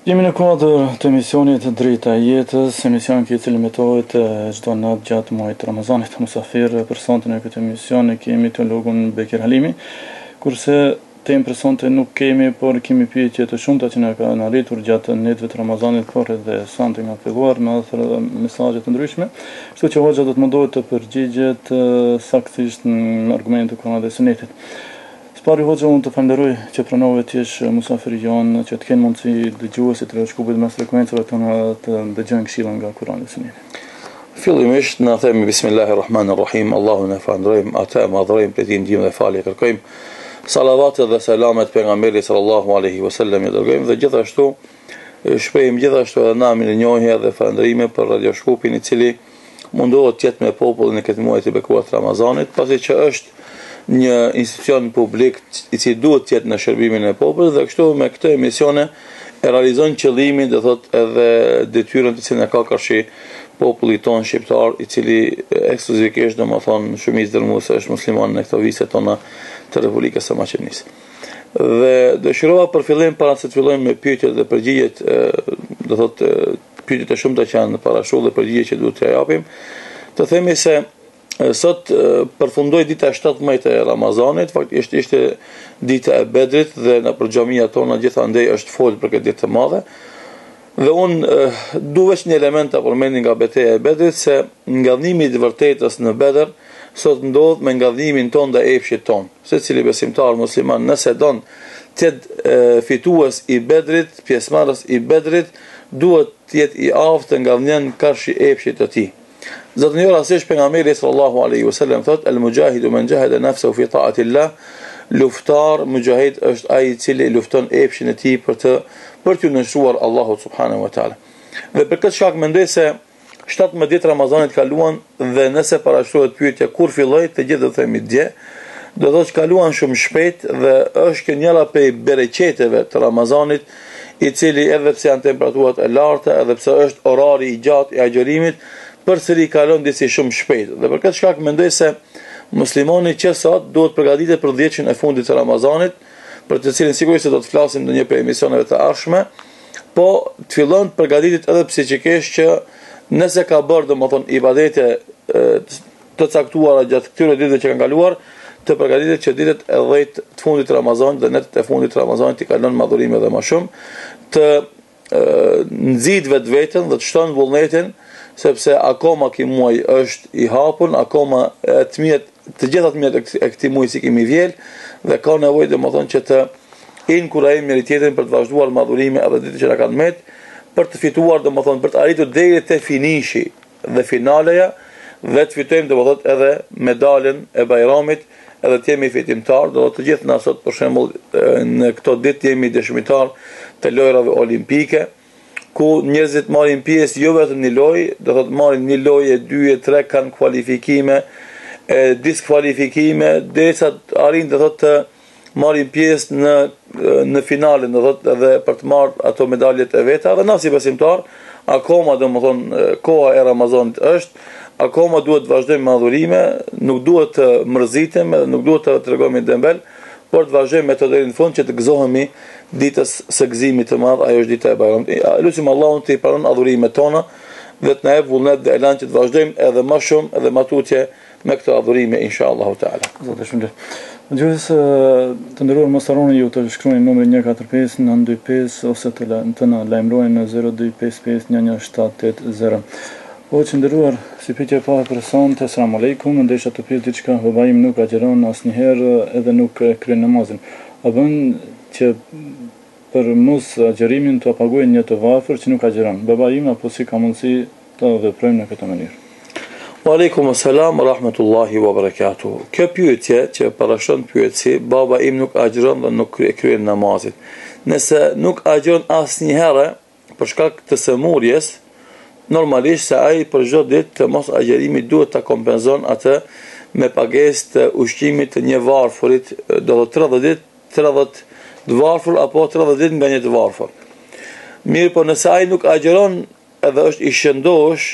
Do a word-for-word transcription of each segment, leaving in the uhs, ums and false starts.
Jemi në kuadër të emisionit Drejta e Jetës, emision që i cili metohet çdo natë gjatë muajit Ramazanit. Musafir për sonte në këtë emision e kemi teologun Bekir Halimi, kurse temë për sonte nuk kemi, por kemi pyetje të shumta që na kanë arritur gjatë netëve të Ramazanit, por edhe sonte nga filluar me atë mesazhe të ndryshme. Kështu që hoxha do të mundohet të përgjigjet saktësisht në argumente të Kuranit dhe Sunetit. Pari hoxha, unë të falenderoj që pranove të jesh musafiri jonë, që të kenë mundësi dëgjuesit të shkupit mes frekuencave tona të dëgjojnë këshilla nga Kurani dhe Suneti. Fillimisht na themi Bismillahirrahmanirrahim, Allahun e falenderojmë, atë e madhrojmë, prej tij ndihmë dhe falje kërkojmë. Salavatet dhe selamet pejgamberit sallallahu alaihi wasallam i dërgojmë dhe gjithashtu shprehim gjithashtu edhe namin e njohje dhe falënderime për radioshkupin i cili mundohet të jetë me popullin e këtij muaji të bekuar të Ramazanit, pasi që është një institucion publik i cili duhet të jetë në shërbimin e popullit dhe kështu me këtë emisione e realizon qëllimin, do thotë edhe detyrën të cilën e ka kërshi populli ton shqiptar, i cili ekskluzivisht domethënë shumica dërmuese është musliman në këto vite tona të Republikës së Maqedonisë. Dhe dëshirova për fillim para se të fillojmë me pyetjet dhe përgjigjet, do thotë pyetjet e shumta që janë parashur dhe përgjigjet që duhet t'ia japim, të themi se sot përfundoi dita e shtatëmbëdhjetë e Ramazanit, faktikisht ishte dita e Bedrit dhe në për xhamia tona gjithandej është fol për këtë ditë të madhe. Dhe unë du veç një element të përmendin nga betejë e Bedrit, se ngadhnimi i vërtetës në Bedër sot ndodh me ngadhnimin ton dhe epshit ton. Secili besimtar musliman nëse don të jetë fitues i Bedrit, pjesëmarrës i Bedrit, duhet të jetë i aftë ngadhnjen karshi epshit të tij. Zotën jo rasisht pejgamberi sallallahu alaihi wasallam thot el mujahidu man jahada nafsuhu fi ta'ati Allah, luftar mujahid është ai i cili lufton epshin e tij për të për të nështruar Allahut subhanahu wa taala. Dhe për këtë shkak mendoj se shtatëmbëdhjetë ditë Ramazanit kaluan dhe nëse parashtrohet pyetja kur filloi, të gjithë do themi dje, do thotë që kaluan shumë shpejt dhe është njëra prej bereqeteve të Ramazanit, i cili edhe pse janë temperaturat e larta, edhe pse është orari i gjatë i agjërimit, përsëri kalon disi shumë shpejt. Dhe për këtë shkak mendoj se muslimani që sot duhet përgatitet për dhjetën e fundit të Ramazanit, për të cilin sigurisht se do të flasim në një prej emisioneve të ardhshme, po të fillon të përgatitet edhe psikikisht që nëse ka bërë domethënë ibadete të caktuara gjatë këtyre ditëve që kanë kaluar, të përgatitet që ditët e dhjetë të fundit të Ramazanit dhe netët e fundit të Ramazanit i kalon madhurime dhe më shumë, të nxit vetveten dhe të shton vullnetin, sepse akoma ky muaj është i hapur, akoma të mirët, të gjitha të mirët e këtij muaji si kemi vjel dhe ka nevojë domethënë që të inkurajojmë njëri tjetrin për të vazhduar madhurime edhe ditët që na kanë mbet, për të fituar domethënë për të arritur deri te finishi dhe finaleja dhe të fitojmë domethënë edhe medalën e Bajramit, edhe të jemi fitimtar, do të gjithë na sot për shembull në këto ditë jemi dëshmitar të lojrave olimpike, ku njerëzit marrin pjesë jo vetëm një lojë, do thotë marrin një lojë, dy e tre kanë kualifikime, e diskualifikime, derisa arrin do thotë të marrin pjesë në në finalen, do thotë edhe për të marrë ato medaljet e veta, dhe na si besimtar, akoma domethënë koha e Ramazanit është, akoma duhet të vazhdojmë madhurime, nuk duhet të mërzitemi, nuk duhet të tregojmë dembel, por të vazhdojmë me të deri në fund që të gëzohemi ditës së gëzimit të madh, ajo është dita e Bajramit. Lutim Allahun të i pranon adhurimet tona dhe të na jap vullnet dhe elan që të vazhdojmë edhe më shumë edhe më tutje me këto adhurime inshallah taala. Zotë shumë. Dëgjues të nderuar, mos harroni ju të shkruani numrin një katër pesë nëntë dy pesë ose të, të na lajmëroni në zero dy pesë pesë një një shtat opt zero. O që ndëruar, si pyetja e parë për sonte, selam aleikum, ndesha të pyet diçka, baba im nuk agjeron asnjëherë edhe nuk kryen namazin. A bën që për mos agjerimin të paguajë një të varfër që nuk agjeron? Baba im apo si ka mundësi të veprojmë në këtë mënyrë? Wa aleikum assalam wa rahmatullahi wa barakatuh. Kjo pyetje që parashon pyetësi, baba im nuk agjeron dhe nuk kryen namazin. Nëse nuk agjeron asnjëherë për shkak të sëmurjes, normalisht se ai për çdo ditë të mos agjerimit duhet ta kompenzon atë me pagesë të ushqimit të një varfurit, do të tridhjetë ditë, tridhjetë të varfër apo tridhjetë ditë nga një të varfër. Mirë, po nëse ai nuk agjeron edhe është i shëndosh,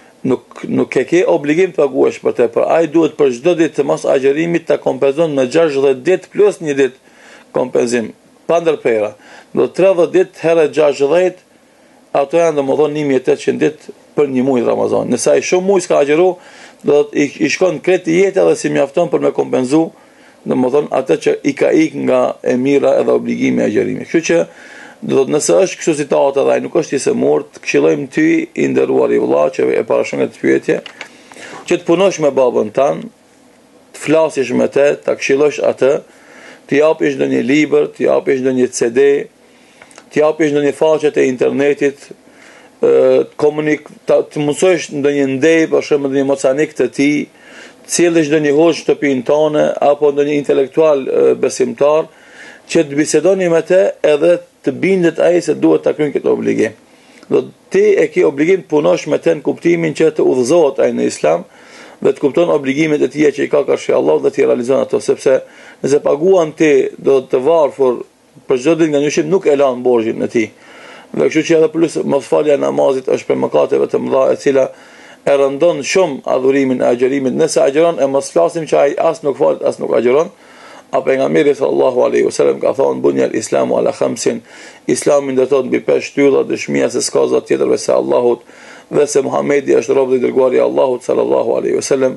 nuk nuk e ke obligim të paguash për të, por ai duhet për çdo ditë të mos agjerimit ta kompenzon me gjashtëdhjetë ditë plus një ditë kompenzim. pa ndërpera. Do tridhjetë ditë herë gjashtëdhjetë, ato janë domethënë një mijë e tetëqind ditë për një muaj Ramazan. Nëse ai shumë muaj s'ka agjëru, do të i shkon kreti jetë edhe si mjafton për me kompenzu domethënë atë që i ka ik nga e mira edhe obligimi i agjërimit. Kështu që do të nëse është kështu situatë dhe ai nuk është i semurt, këshillojmë ty i nderuar i vëlla që e parashon këtë pyetje, që të punosh me babën tan, të flasësh me të, ta këshillosh atë, të japësh ndonjë libër, të japësh ndonjë C D, të japësh ndonjë faqe të internetit, të komunik, të mësosh ndonjë ndej, për shembull ndonjë mocanik të tij, të sjellësh ndonjë hoxh të shtëpinë tonë apo ndonjë intelektual besimtar, që të bisedoni me të edhe të bindet ai se duhet ta kryejë këtë obligim. Do ti e ke obligim të punosh me të në kuptimin që të udhëzohet ai në Islam dhe të kupton obligimet e tij që i ka karshi Allah dhe të realizon ato, sepse nëse paguan ti do të varfër për çdo ditë nga njëshim nuk e lan borxhin e tij. Dhe kështu që edhe plus mosfalja e namazit është për mëkateve të mëdha e cila e rëndon shumë adhurimin e agjërimit. Nëse agjeron e mos flasim që ai as nuk falet as nuk agjeron. A pejgamberi sallallahu alaihi wasallam ka thonë bunjal islamu ala khamsin, Islami ndërtohet mbi pesë shtylla, dëshmia se s'ka zot tjetër veçse Allahut dhe se Muhamedi është rob dhe i dërguari i Allahut sallallahu alaihi wasallam,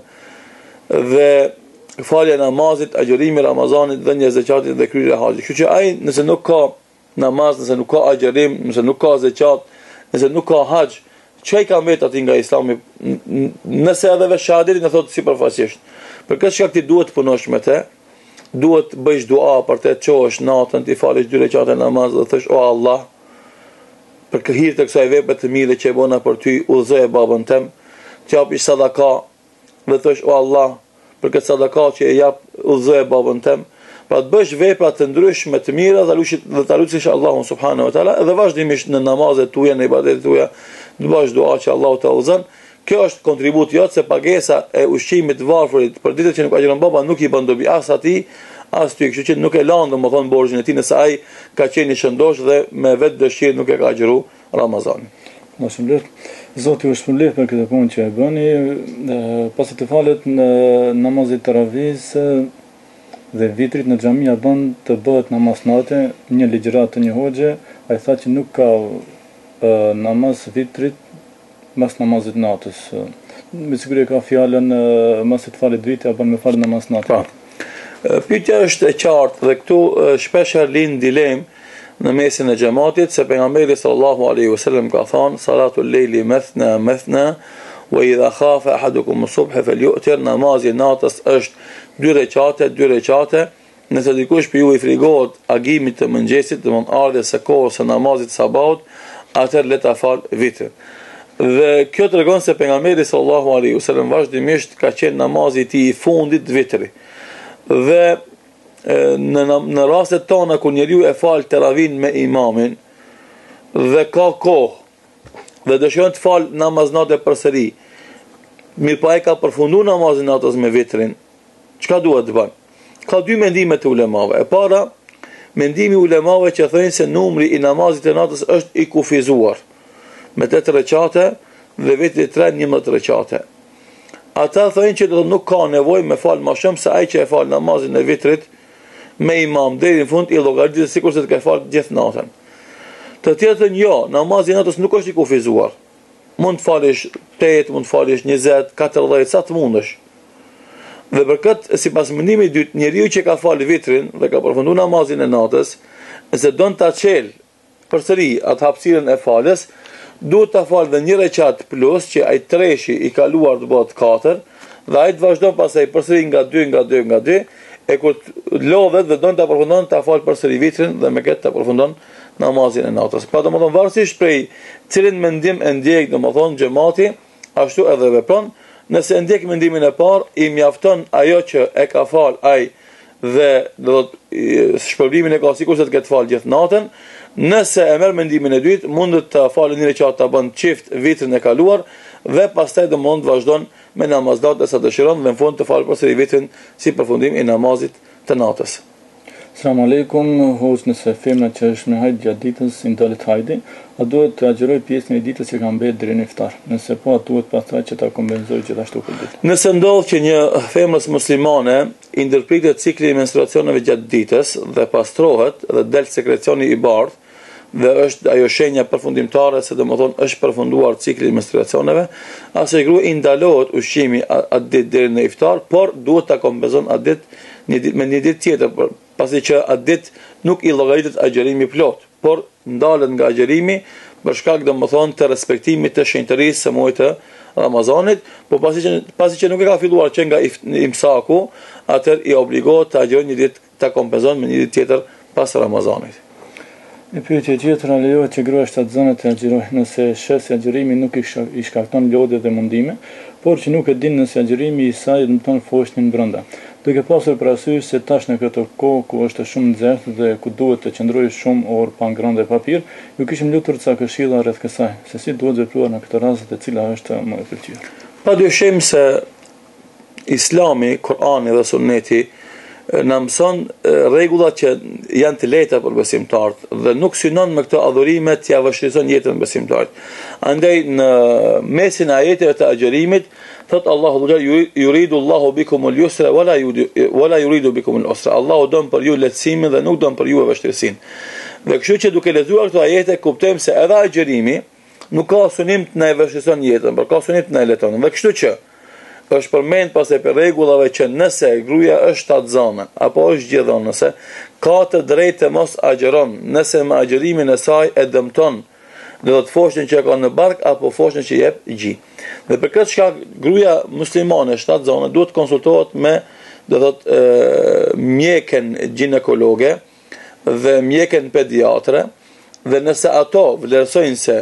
dhe falja e namazit, agjërimi i Ramazanit, dhënia e zakatit dhe kryerja e haxhit. Kështu që ai nëse nuk ka namaz, nëse nuk ka agjërim, nëse nuk ka zakat, nëse nuk ka haxh, çai ka mbet aty nga Islami, nëse edhe vetë shahadetin e thotë sipërfaqësisht. Për këtë shkak ti duhet të punosh me të, duhet të bëjsh dua për të çosh natën, të falësh dy rekate namaz dhe thosh o Allah, për hir të kësaj vepre të mire që e bëna për ty, udhëzoje babën tim, të japish sadaka dhe thosh o Allah, për këtë sadaka që e jap, udhëzoje babën tim. Pra të bësh vepra të ndryshme të mira dhe lutit dhe ta lutësh Allahun subhanahu wa taala, dhe vazhdimisht në namazet tuaja, në ibadetet tuaja, të bësh dua që Allahu ta udhëzon. Kjo është kontribut jot, se pagesa e ushqimit të varfërit për ditët që nuk agjeron baba nuk i bën dobi as atij, as ty, kështu që nuk e lan domethënë borxhin e tij nëse ai ka qenë i shëndosh dhe me vetë dëshirë nuk e ka agjëru Ramazanin. Mashaallah. Zoti ju shpëlbej për këtë punë që e bëni, pasi të falet në namazit taravih dhe vitrit në xhamia bën të bëhet namaz natë, një ligjërat të një hoxhe, ai tha që nuk ka namaz vitrit mas namazit natës. Me siguri ka fjalën mas të falit dritë apo me fal namaz natë. Pyetja është e qartë dhe këtu shpesh lind dilemë në mesin e xhamatit, se pejgamberi sallallahu alaihi wasallam ka thënë salatul leili mathna mathna wa idha khafa ahadukum as-subh falyu'tir, namazi natës është dy rekate, dy rekate. Nëse dikush për ju i frigohet agimit të mëngjesit, domthonë ardhes së kohës së namazit sabahut, atëherë le ta fal vitrin. Dhe kjo tregon se pejgamberi sallallahu alaihi wasallam vazhdimisht ka qenë namazi i tij i fundit vitri. Dhe në në rastet tona kur njeriu e fal teravin me imamin dhe ka kohë dhe dëshiron të fal namaz natë përsëri, mirë pa e ka përfunduar namazin natës me vitrin, çka duhet të bën? Ka dy mendime të ulemave. E para, mendimi i ulemave që thonë se numri i namazit të natës është i kufizuar me tetë rekate dhe vitri tre njëmbëdhjetë rekate. Ata thonë që do nuk ka nevojë me fal më shumë se ai që e fal namazin e vitrit me imam deri në fund i llogaritet sikur se të ka fal gjithë natën. Të tjerë thonë jo, namazi i natës nuk është i kufizuar. Mund të falësh tetë, mund të falësh njëzet, katërdhjetë sa të mundesh. Dhe për këtë, sipas mendimit të dytë, njeriu që ka fal vitrin dhe ka përfunduar namazin e natës, nëse don ta çel përsëri atë hapësirën e falës, duhet ta fal dhe një rekat plus që ai treshi i kaluar të bëhet katër dhe ai të vazhdon pastaj përsëri nga dy nga dy nga dy, e kur lodhet dhe don ta përfundon ta fal përsëri vitrin dhe me këtë ta përfundon namazin e natës. Pa domethënë varësisht prej cilin mendim e ndjek domethënë xhamati, ashtu edhe vepron. Nëse ndjek mendimin e parë, i mjafton ajo që e ka fal ai dhe do të shpërblimin e ka sikur se të ketë fal gjithë natën. Nëse e merr mendimin e dytë, mund të falë një rekat ta bën çift vitrin e kaluar dhe pastaj do mund të vazhdon me namaz natë sa dëshiron dhe në fund të falë përsëri vitrin si përfundim i namazit të natës. Selam aleikum, hoç nëse femra që është me hajt gjatë ditës i ndalet hajdi, a duhet të agjeroj pjesën e ditës që ka mbetë deri në iftar? Nëse po, a duhet pastaj që ta kompenzoj gjithashtu për ditë? Nëse ndodh që një femrës muslimane i ndërpritet cikli i menstruacioneve gjatë ditës dhe pastrohet dhe del sekrecioni i bardhë dhe është ajo shenja përfundimtare se domethënë është përfunduar cikli i menstruacioneve, asaj grua i ndalohet ushqimi atë ditë deri në iftar, por duhet ta kompenzon atë ditë një ditë me një ditë tjetër, pasi që atë ditë nuk i llogaritet agjerimi plot, por ndalet nga agjerimi për shkak domethënë të respektimit të shenjtërisë së muajit të Ramazanit, por pasi që pasi që nuk e ka filluar që nga imsaku, atëherë i obligohet të agjerojë një ditë, ta kompenzon me një ditë tjetër pas Ramazanit. Një pyetje tjetër, a lejohet që gruaja shtatzëne të agjerojë nëse sheh se agjerimi nuk i shkakton lodhje dhe mundime, por që nuk e din nëse agjerimi i saj dëmton foshnin brenda. Duke pasur parasysh se tash në këtë kohë ku është shumë nxehtë dhe ku duhet të qëndrojë shumë orë pa ngrënë dhe papir, ju kishim lutur ca këshilla rreth kësaj, se si duhet vepruar në këtë rast dhe cila është më e pëlqyer. Padyshim se Islami, Kurani dhe Sunneti na mëson rregullat që janë të lehta për besimtarët dhe nuk synon me këto adhurime t'ia vështirëson jetën besimtarit. Andaj në mesin e ajeteve të agjerimit thot Allahu yuridu Allahu bikum al-yusra wala wala yuridu bikum al-usra. Allahu don për ju lehtësimin dhe nuk don për ju vështirësinë. Dhe kështu që duke lexuar këto ajete kuptojmë se edhe agjerimi nuk ka synim të na vështirëson jetën, por ka synim të na lehton. Dhe kështu që është përmend pas e për rregullave që nëse gruaja është shtatzëne apo është gjithëdhënë, nëse ka të drejtë të mos agjeron, nëse me agjerimin e saj e dëmton do të foshën që ka në bark apo foshën që jep gjë. Dhe për këtë shkak gruaja muslimane shtatzëne duhet të konsultohet me do të thotë mjekën ginekologe dhe mjekën pediatre, dhe nëse ato vlerësojnë se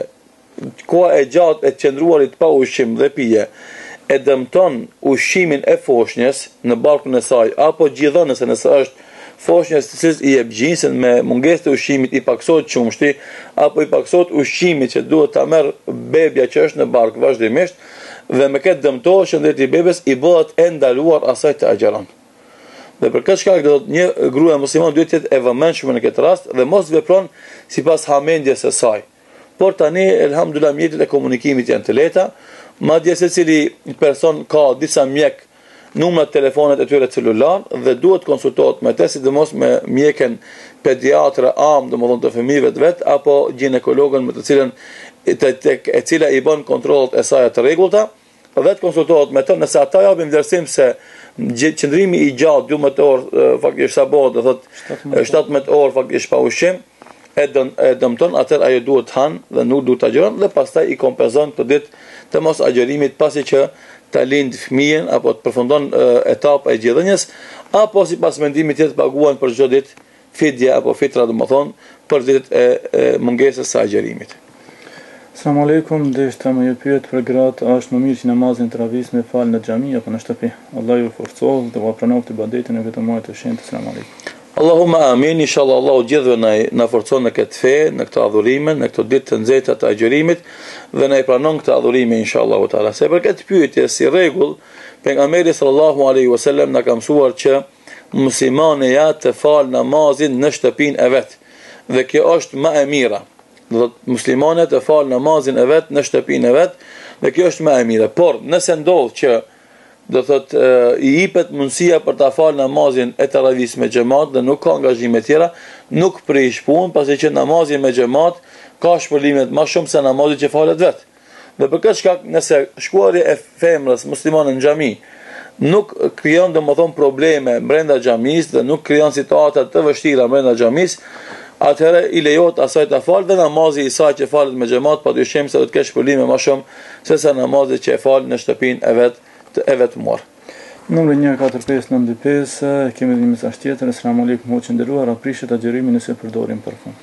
koha e gjatë e qëndruarit pa ushqim dhe pije e dëmton ushqimin e foshnjës në barkun e saj, apo gjithë nëse nëse është foshnjës të cilës i jep gjinsen me mungesë të ushqimit i paksohet qumshti, apo i paksohet ushqimi që duhet ta merr bebja që është në bark vazhdimisht, dhe me këtë dëmtohet shëndeti i bebes, i bëhet e ndaluar asaj të agjeron. Dhe për këtë shkak do të një grua muslimane duhet të jetë e vëmendshme në këtë rast dhe mos vepron sipas hamendjes së saj. Por tani elhamdulillah mjetet e komunikimit janë të lehta. Madje secili person ka disa mjek numrat telefonet e tyre celular dhe duhet konsultohet me të, sidomos me mjekën pediatre am, domethënë të fëmijëve të vet, apo ginekologun me të cilën të, të, e cila i bën kontrollet e saj të rregullta, dhe të konsultohet me të, nëse ata japin vlerësim se qëndrimi i gjatë dymbëdhjetë orë faktikisht sa bëhet, do thotë shtatëmbëdhjetë orë faktikisht pa ushqim, e dëmton, atëherë ajo duhet të hanë dhe nuk duhet të agjeron, dhe pastaj i kompenzon këtë ditë të mos agjerimit pasi që ta lind fëmijën apo të përfundon etapa e gjithënjes, apo sipas mendimit tjetër paguajnë për çdo ditë fidje apo fitra, domethënë për ditët e, e mungesës së agjerimit. Selam aleikum, deshta më ju pyet për gratë, a është më mirë që namazin travis me fal në xhami apo në shtëpi? Allah ju forcohet dhe ua pranoftë ibadetin e këtë muaj të shenjtë. Selam aleikum. Allahumma amin, inshallah Allahu gjithëve na na forcon në këtë fe, në këtë adhurime, në këtë ditë të nxehta të agjerimit dhe na i pranon këtë adhurime inshallah taala. Se për këtë pyetje si rregull, pejgamberi sallallahu alaihi wasallam na ka mësuar që muslimani ja të fal namazin në shtëpinë e vet. Dhe kjo është më e mira. Do të muslimanët të fal namazin e vet në shtëpinë e vet, dhe kjo është më e mira. Por nëse ndodh që do thot i jepet mundësia për ta fal namazin e taravis me xhamat dhe nuk ka angazhime tjera, nuk prish punë, pasi që namazi me xhamat ka shpërblime më shumë se namazi që falet vet. Dhe për këtë shkak, nëse shkuarja e femrës muslimane në xhami nuk krijon domethënë probleme brenda xhamisë dhe nuk krijon situata të vështira brenda xhamisë, atëherë i lejohet asaj ta falë dhe namazi i saj që falet me xhamat padyshim se do të kesh shpërblime më shumë se sa namazi që e fal në shtëpinë e vet. e vetmuar. Numri një katër pesë nëntë pesë, kemi një mesazh tjetër. Selam aleikum, hoqë nderuar, a prishet agjerimin nëse përdorim parfum?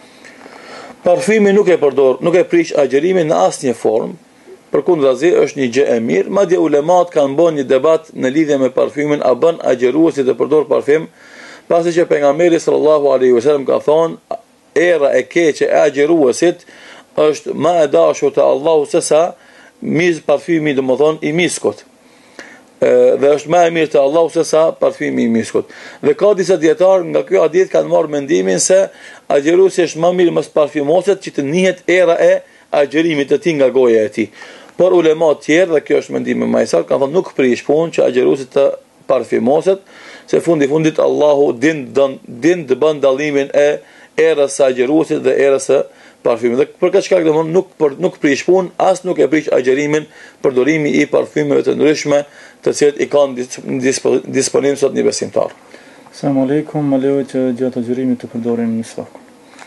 Parfumi nuk e përdor, nuk e prish agjerimin në asnjë formë. Përkundrazi është një gjë e mirë, madje ulemat kanë bën një debat në lidhje me parfymin, a bën agjeruesi të përdor parfum, pasi që pejgamberi sallallahu alaihi wasallam ka thonë, era e keqe e agjeruesit është më e dashur te Allahu se sa miz parfymi, domethënë i miskut. dhe është më e mirë te Allahu se sa parfymi i miskut. Dhe ka disa dietar nga ky hadith kanë marrë mendimin se agjëruesi është më mirë mos parfymoset që të njihet era e agjërimit të tij nga goja e tij. Por ulema të tjerë, dhe kjo është mendimi më i saktë, kanë thënë nuk prish punë që agjëruesi të parfymoset, se fundi fundit Allahu din din të bën dallimin e erës së agjëruesit dhe erës së parfymit. Dhe për këtë shkak domthonë nuk për, nuk prish punë, as nuk e prish agjërimin përdorimi i parfymeve të ndryshme, të cilët i kanë disponim sot një besimtar. Selam aleikum, më lejohet që gjatë agjërimit të përdorim misvakun.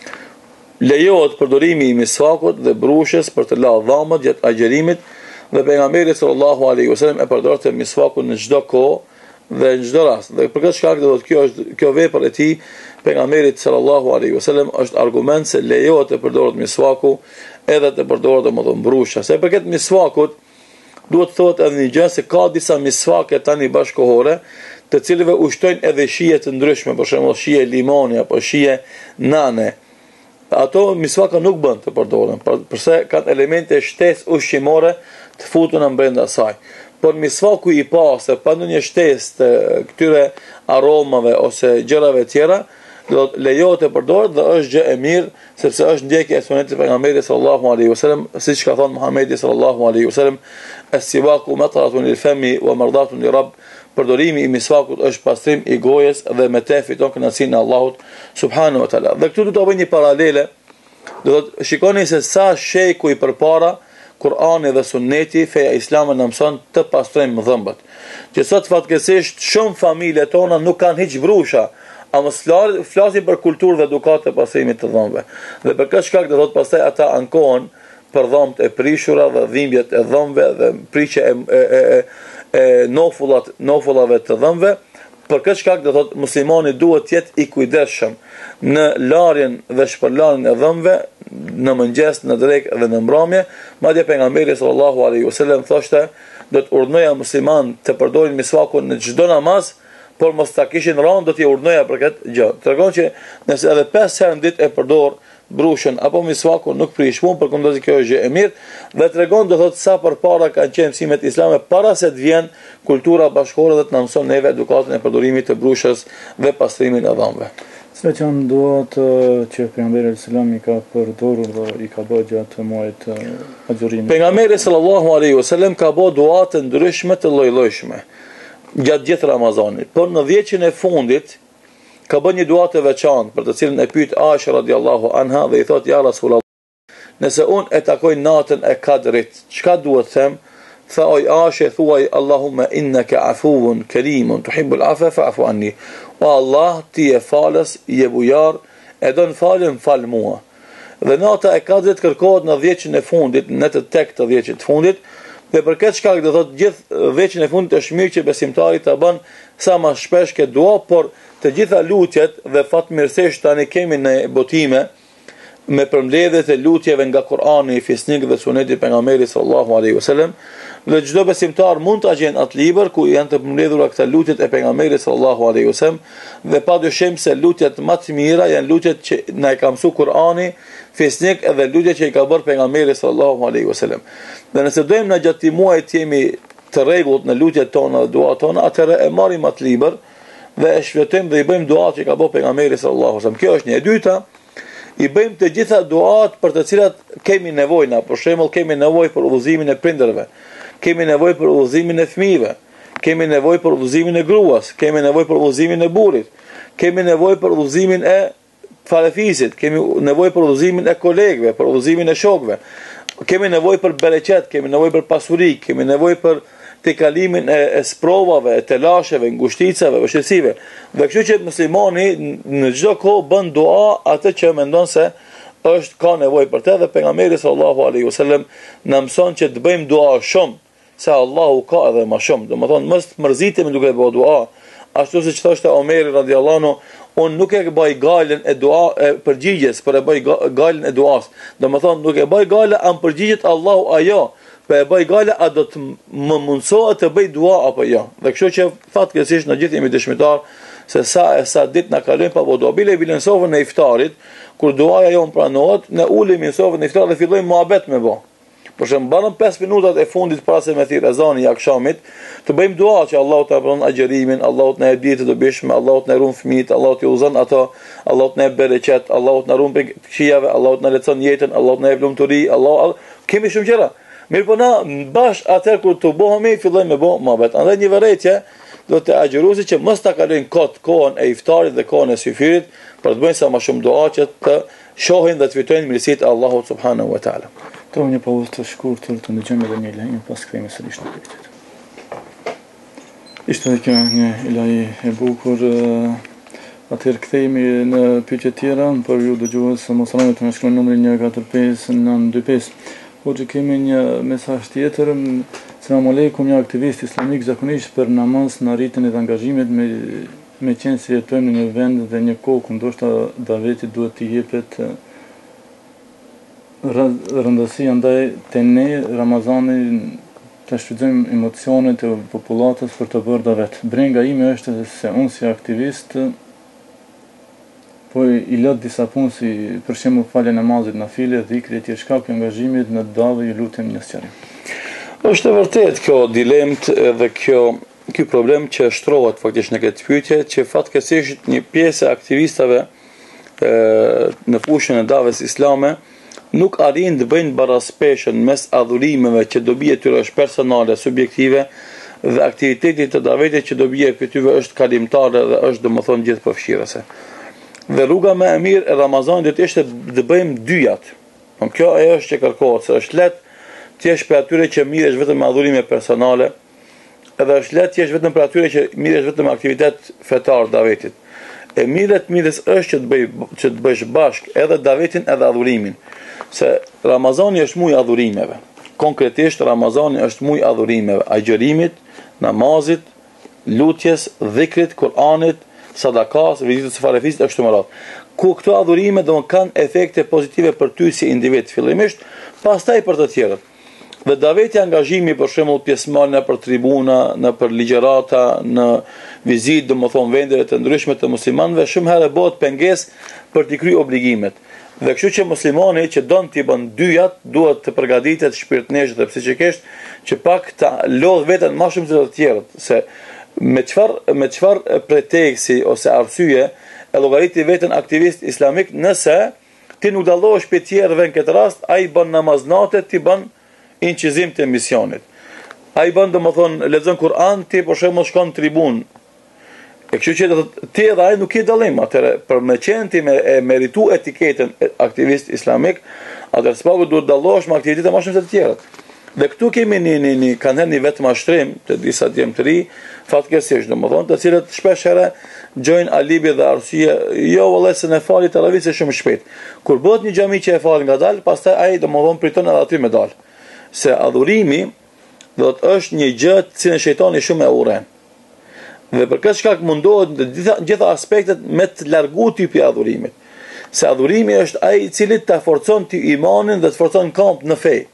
Lejohet përdorimi i misvakut dhe brushës për të larë dhomët gjatë agjërimit, dhe pejgamberi sallallahu alaihi wasallam e përdorte misvakun në çdo kohë dhe në çdo rast. Dhe për këtë shkak do të kjo është kjo vepër e tij pejgamberit sallallahu alaihi wasallam është argument se lejohet të përdoret misvaku edhe të përdoret domethënë brusha. Se përket misvakut duhet të thotë edhe një gjë se ka disa misvake tani bashkohore, të cilëve ushtojnë edhe shije të ndryshme, për shembull shije limoni apo shije nane. Ato misvaka nuk bën të përdoren, përse kanë elemente shtesë ushqimore të futura brenda saj. Por misvaku i pastër pa ndonjë shtesë të këtyre aromave ose gjërave tjera, do të lejohet të përdoret dhe është gjë e mirë, sepse është ndjekje e sunetit të pejgamberit sallallahu alaihi wasallam, siç ka thënë Muhamedi sallallahu alaihi wasallam, as-siwaku matratun lil-fami wa mardatun li-rabb. Përdorimi i misvakut është pastrim i gojës dhe me te fiton kënaqësinë e Allahut subhanahu wa taala. Dhe këtu do të bëj një paralele. Do të shikoni se sa sheku i përpara Kur'ani dhe Sunneti, feja islame na mëson të pastrojmë dhëmbët. Që sot fatkeqësisht shumë familje tona nuk kanë hiç brusha, ama flasin për kulturë dhe edukatë të pastrimit të dhëmbëve. Dhe për këtë shkak do thotë pastaj ata ankohen për dhëmbët e prishura dhe dhimbjet e dhëmbëve dhe prishje e, e, e, e nofullat, nofullave të dhëmbëve. Për këtë shkak do thotë muslimani duhet të jetë i kujdesshëm në larjen dhe shpërlarjen e dhëmbëve, në mëngjes, në drekë dhe në mbrëmje. Madje pejgamberi sallallahu alaihi wasallam thoshte, do të urdhnoja musliman të përdorin misvakun në çdo namaz, por mos ta kishin rënë, do t'i urdhnoja për këtë gjë. Tregon që nëse edhe pesë herë në ditë e përdor brushën apo misvakun nuk prish punë, përkundër kjo është gjë e mirë, dhe tregon do thotë sa përpara kanë qenë mësimet islame para se të vjen kultura bashkëkohore dhe të na mëson neve edukatën e përdorimit të brushës dhe pastrimin e dhëmbëve. Cilat janë duat që pejgamberi sallallahu i ka përdorur dhe i ka bërë gjatë muajit agjërimit? Pejgamberi sallallahu alaihi wasallam ka bërë dua të ndryshme të lloj-llojshme gjatë gjithë Ramazanit, por në dhjetën e fundit ka bërë një dua të veçantë, për të cilën e pyet Aisha radhiyallahu anha dhe i thot ja Rasulullah, nëse unë e takoj natën e Kadrit, çka duhet të them? Tha oj Aisha, thuaj Allahumma innaka afuwun karimun tuhibbul afwa fa'fu anni. O Allah, ti e falës, je bujar, e don falën, fal mua. Dhe nata e Kadrit kërkohet në dhjetën e fundit, në të tek të dhjetën e fundit, dhe për këtë shkak do thotë gjithë dhjetën e fundit është mirë që besimtari ta bën sa më shpesh këtë dua, por të gjitha lutjet dhe fatmirësisht tani kemi në botime me përmbledhjet e lutjeve nga Kur'ani, Fisnik dhe Suneti i pejgamberit sallallahu alaihi wasallam, dhe çdo besimtar mund ta gjejë atë libër ku janë të përmbledhura këta lutjet e pejgamberit sallallahu alaihi wasallam, dhe padyshim se lutjet më të mira janë lutjet që na e ka mësuar Kur'ani, Fisnik dhe lutjet që i ka bërë pejgamberi sallallahu alaihi wasallam. Dhe nëse dojmë në gjatë muajit jemi të rregullt në lutjet tona dhe duat tona, atëherë e marrim atë libër dhe e shfletojmë dhe i bëjmë duat që ka bërë pejgamberi sallallahu alaihi wasallam. Kjo është një. E dyta, i bëjmë të gjitha duat për të cilat kemi nevojë. Na, për shembull, kemi nevojë për udhëzimin e prindërve, kemi nevojë për udhëzimin e fëmijëve, kemi nevojë për udhëzimin e gruas, kemi nevojë për udhëzimin e burrit, kemi nevojë për udhëzimin e falefisit, kemi nevojë për udhëzimin e kolegëve, për udhëzimin e shokëve, kemi nevojë për bereqet, kemi nevojë për pasuri, kemi nevojë për të kalimin e, e sprovave, e telasheve, ngushticave, vështirësive. Dhe kështu që muslimani në çdo kohë bën dua atë që mendon se është ka nevojë për të, dhe pejgamberi sallallahu alaihi wasallam na mëson që të bëjmë dua shumë, se Allahu ka edhe më shumë. Domethënë mos mërzitemi duke bërë dua, ashtu siç thoshte Omeri radhiyallahu anhu, unë nuk e bëj galen e dua e përgjigjes, por e bëj galen e duas. Domethënë nuk e bëj gale an përgjigjet Allahu ajo, po e bëj gale a do të më mundsohet të bëj dua apo jo. Dhe kështu që fatkeqësisht në gjithë jemi dëshmitar se sa e sa ditë na kalojmë pa dua. Bile bile në sofrën e iftarit, kur duaja jon pranohet, ne ulemi në sofrën e iftarit dhe fillojmë muhabet me bë. Për shembull, mbanon pesë minutat e fundit para se me thirr ezani i akşamit, të bëjmë dua që Allahu ta pranon agjerimin, Allahu të na jep ditë të dobishme, Allahu të na ruan fëmijët, Allahu të uzon ato, Allahu të na jep bereqet, Allahu të na ruan këqijave, Allahu të na lehtëson jetën, Allahu të na jep lumturi, Allahu kemi shumë gjëra. Mirë po na bash atëherë kur të bëhemi, fillojmë me bë mohabet. Andaj një vërejtje do të agjëruesi që mos ta kalojnë kot kohën e iftarit dhe kohën e syfirit për të bëjnë sa më shumë dua që të shohin dhe të fitojnë mirësitë e Allahut subhanahu wa taala. To një pauzë të shkurtër të ndëgjojmë edhe një lajm pas kthehemi sërish në pyetjet. Ishte edhe kjo një lajm e bukur. Atëherë kthehemi në pyetje tjera për ju dëgjues, mos harroni të më shkruani numrin një katër pesë nëntë dy pesë. Hoxha, kemi një mesazh tjetër. Selam aleikum, një aktivist islamik zakonisht për namaz në rritjen e angazhimit me me qenë se jetojmë në një vend dhe një kohë ku ndoshta daveti duhet të jepet rëndësia, ndaj te ne Ramazani të shfrytëzojmë emocionet e popullatës për të bërë davet. Brenga ime është se unë si aktivist po i lët disa punë si për shembull falja namazit nafile, dhikri etj, shkak i angazhimit në davë, ju lutem një sqarim. Është e vërtet kjo dilemt dhe kjo ky problem që shtrohet faktikisht në këtë pyetje, që fatkeqësisht një pjesë e aktivistave e, në fushën e davës islame nuk arrin të bëjnë baraspeshën mes adhurimeve që dobia e tyre është personale, subjektive dhe aktivitetit të davetit që dobia e tyre është kalimtare dhe është domethënë gjithëpërfshirëse. Dhe rruga më e mirë e Ramazanit do të ishte të bëjmë dyjat. Po kjo ajo është që kërkohet, se është lehtë të jesh për atyre që miresh vetëm me adhurime personale, edhe është lehtë të jesh vetëm për atyre që miresh vetëm me aktivitet fetar davetit. E mirët mirës është që të bëj që të bësh bashkë edhe davetin edhe adhurimin. Se Ramazani është muaj adhurimeve. Konkretisht Ramazani është muaj adhurimeve, agjërimit, namazit, lutjes, dhikrit, Kur'anit, sadakas, vizitës së farefisë e kështu me radhë. Ku këto adhurime do të kanë efekte pozitive për ty si individ fillimisht, pastaj për të tjerët. Dhe daveti angazhimi për shembull pjesëmarrja për tribuna, në për ligjërata, në vizitë, domethënë vendeve të ndryshme të muslimanëve, shumë herë bëhet pengesë për të kryer obligimet. Dhe kështu që muslimani që don t'i bën dyjat, duhet të përgatitet shpirtërisht dhe psikikisht që pak ta lodh veten më shumë se të tjerët, se me çfarë me çfarë preteksti ose arsye e llogariti veten aktivist islamik nëse ti nuk dallohesh për tjerëve në këtë rast, ai bën namaz natë, ti bën incizim të misionit. Ai bën domethënë lexon Kur'an, ti për shembull shkon në tribunë. E kështu që ti edhe ai nuk i dallim, atëherë për me qenë ti me e meritu etiketën aktivist islamik, atëherë s'pagu duhet dallohesh me aktivitete më shumë se të tjerët. Dhe këtu kemi një një një kanë një vetë mashtrim të disa djemë të ri, fatkeqësisht domethënë, të cilët shpesh herë gjojnë alibi dhe arsye, jo vëllai se ne fali televizë shumë shpejt. Kur bëhet një xhami që e fal ngadalë, pastaj ai domethënë priton edhe aty me dal. Se adhurimi do të është një gjë të cilën shejtani shumë e urren. Dhe për këtë shkak mundohet në gjitha, gjitha aspektet me të largu tipi adhurimit. Se adhurimi është ai i cili të forcon ti imanin dhe të forcon kamp në fe.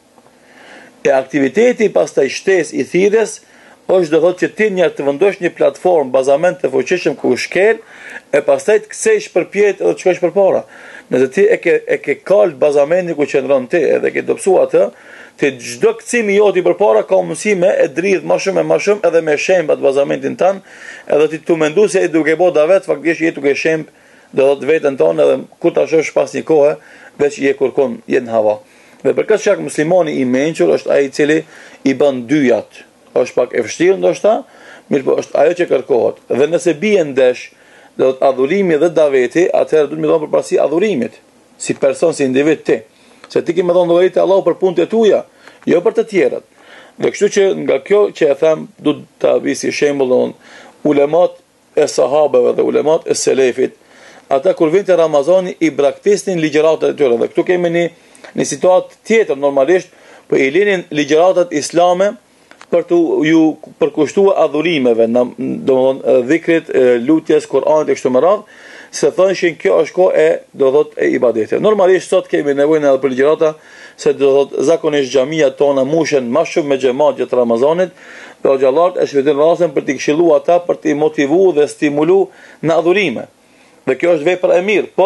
E aktiviteti pastaj shtesë i thirrjes është do thotë që ti një të vendosh një platformë bazament të fuqishëm ku shkel e pastaj të kthesh përpjet edhe të shkosh përpara. Nëse ti e ke e ke kal bazamentin ku qëndron ti edhe ke dobësuar atë, ti çdo kthimi joti përpara ka mundësi me e dridh më shumë e më shumë edhe me shemb atë bazamentin tan, edhe ti tu mendues se ai duke bë davet faktikisht je duke shemb do të veten tonë edhe kur ta shohësh pas një kohe veç je kurkon je në hava. Dhe për këtë shkak muslimani i mençur është ai i cili i bën dyjat. Është pak e vështirë ndoshta, mirë po është ajo që kërkohet. Dhe nëse bie ndesh, do të adhurimi dhe daveti, atëherë duhet më dhon përparësi adhurimit, si person, si individ ti. Se ti ke më dhon llogaritë Allahu për punët e tua, jo për të tjerët. Dhe kështu që nga kjo që e them, duhet ta vi si shembull ulemat e sahabeve dhe ulemat e selefit, ata kur vinte Ramazani i braktisnin ligjëratat e tyre. Dhe këtu kemi një në situatë tjetër normalisht, po i linin ligjëratat islame për të ju përkushtuar adhurimeve, domthonë dhikrit, lutjes, Kur'anit e kështu me radhë, se thënshin kjo është kohë e do thotë e ibadetit. Normalisht sot kemi nevojë edhe për ligjërata, se do thotë zakonisht xhamiat tona mushen më shumë me xhamat gjatë Ramazanit, dhe xhallat e shpëtojnë rastin për të këshilluar ata, për të motivuar dhe stimuluar në adhurime. Dhe kjo është vepër e mirë, por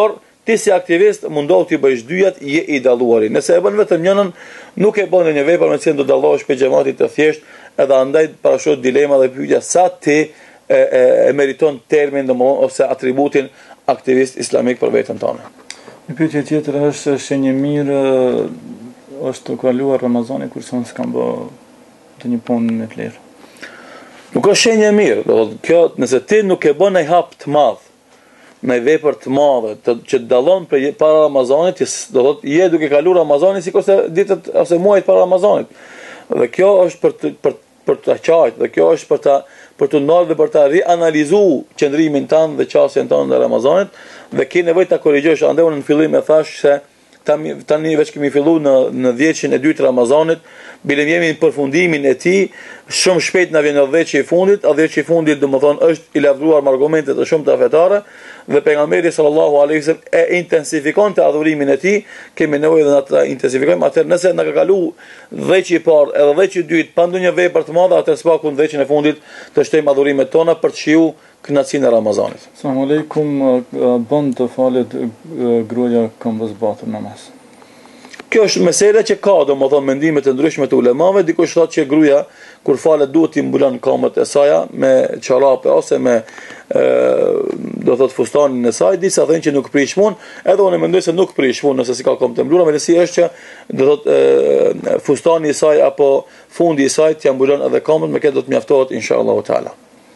ti si aktivist mundohu t'i bësh dyjat, je i dalluari. Nëse e bën vetëm njënën, nuk e bën një vepër me cilën do dallohesh pe xhamatit të thjesht, edhe andaj parashot dilema dhe pyetja sa ti e, e, e meriton termin domthonë ose atributin aktivist islamik për veten tënde. Një pyetje tjetër është shenjë mirë është të kaluar Ramazani kurse unë s'kam bë të një punë me vlerë. Nuk është shenjë e mirë, do thotë kjo, nëse ti nuk e bën ai hap të madh, në vepër të madhe, të, që të dallon për para Ramazanit, do thotë je duke kaluar Ramazanin sikurse ditët ose muajt para Ramazanit. Dhe kjo është për të për për të qajtë, dhe kjo është për ta për të ndalë dhe për ta rianalizuar qëndrimin tënd dhe qasjen tënde në Ramazanit, dhe ke nevojë ta korrigjosh. Andaj unë në fillim e thash se tani tani veç kemi filluar në në dhjetësin e dytë të Ramazanit, bile jemi në përfundimin e tij, shumë shpejt na vjen dhjetësi i fundit, a dhjetësi i fundit domethënë është i lavdruar me argumente të shumta fetare, dhe pejgamberi sallallahu alaihi wasallam e intensifikon të adhurimin e tij, kemi nevojë dhe na të intensifikojmë. Atëherë nëse na ka kalu dhjetësi i parë edhe dhjetësi i dytë pa ndonjë vepër të madhe, atëherë s'pakun dhjetësin e fundit të shtejmë adhurimet tona për të shiu kënaqësinë e Ramazanit. Selamun alejkum, bën të falet gruaja këmbës batër namaz. Kjo është mesela që ka domethënë mendime të ndryshme të ulemave. Dikush thotë që gruaja kur falet duhet t'i mbulon këmbët e saj me çarape ose me e, do thotë fustanin e saj. Disa thonë që nuk prish punë, edhe unë mendoj se nuk prish punë nëse si ka këmbë të mbulura, me si është që do thotë fustani i saj apo fundi i saj t'ia mbulon edhe këmbën, me këtë do të mjaftohet inshallah taala.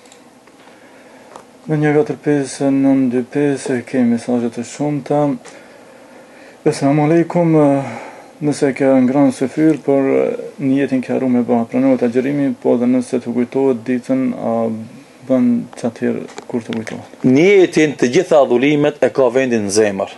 Në një katër pesë nëntë dy pesë kemi mesazhe të shumta. Selamun alejkum, nëse ka ngrënë së fyr, për niyetin ka harru me ba, pranohet agjerimi, po dhe nëse të kujtohet ditën, a bën çatëherë kur të kujtohet. Niyetin të gjitha adhurimet e ka vendin në zemër.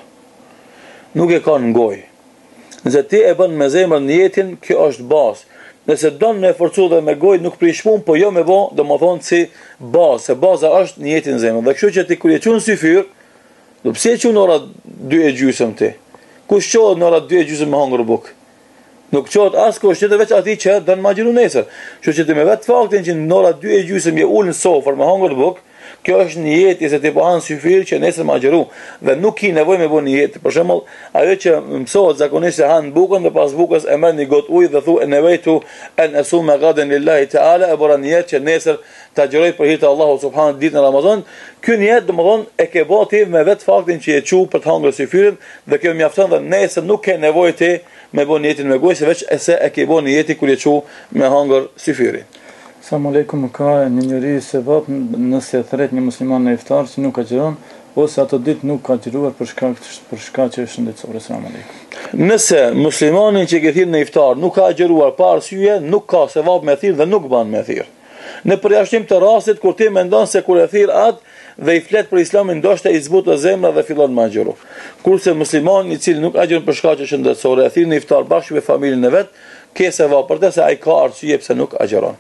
Nuk e ka në gojë. Nëse ti e bën me zemër niyetin, kjo është bazë. Nëse don me forcu dhe me gojë nuk prish punë, po jo me bë, domethënë si bazë, se baza është niyeti në zemër. Dhe kështu që ti kur e çon sy fyr, do pse e çon ora dy e gjysmë ti? Kush qohet në ora dy e gjysmë me hangër bukë? Nuk qohet askush, që veç ati që do në magjiru nesër. Kështu që ti me vetë faktin që në ora dy e gjysmë je ul në sofër me hangër bukë, kjo është një jetë se ti po hanë syfir që nesër magjiru, dhe nuk ki nevojë me bë një jetë. Për shembull, ajo që mësohet zakonisht se hanë bukën dhe pas bukës e merr një gotë ujë dhe thu e nevojtu an asuma gadan lillahi taala, e bëra një jetë që nesër ta xhiroj për hir të Allahut subhanahu ditën e Ramazan. Ky një jetë domethënë e ke bërë me vetë faktin që e çu për të hangër syfirin, dhe kjo mjafton dhe nesër nuk ke nevojë ti me bën jetën me gojë, se veç se e ke bën një jetë kur e çu me hangër syfirin. Selamun alejkum, ka një njeri se vap nëse thret një musliman në iftar që nuk agjeron, ose ato ditë nuk ka agjeruar për shkak për shkaqe shëndetësore. Selamun alejkum. Nëse muslimanin që ke thirrë në iftar nuk ka agjeruar pa arsye, nuk ka sevap me thirr dhe nuk ban me thirr. Në përjashtim të rastit kur ti mendon se kur e thirr atë dhe i flet për Islamin, ndoshta i zbutë zemra dhe fillon me agjeru. Kurse muslimani i cili nuk agjeron për shkaqe shëndetësore, e thirr në iftar bashkë me familjen e vet, ka sevap për të se ai ka arsye pse nuk agjeron.